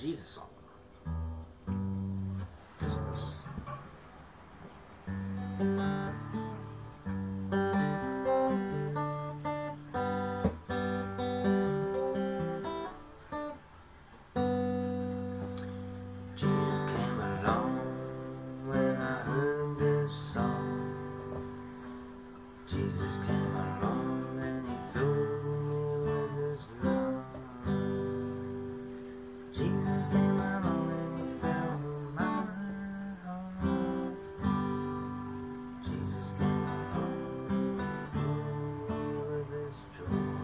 Jesus song. Jesus came along when I heard this song. Jesus came along and he filled me with his love. Jesus came along and he filled my heart. Jesus came along and filled me with his joy.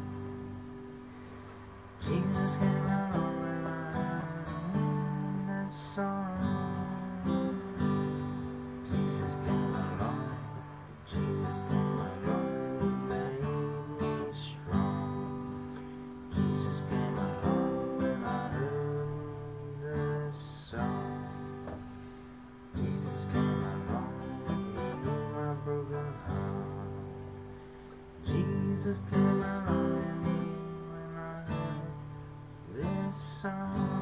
Jesus came along when I heard that song. Jesus came along. Jesus came along and made me strong. Jesus came along when I heard this song. Jesus came along and healed my broken heart. Jesus came along and when I heard this song.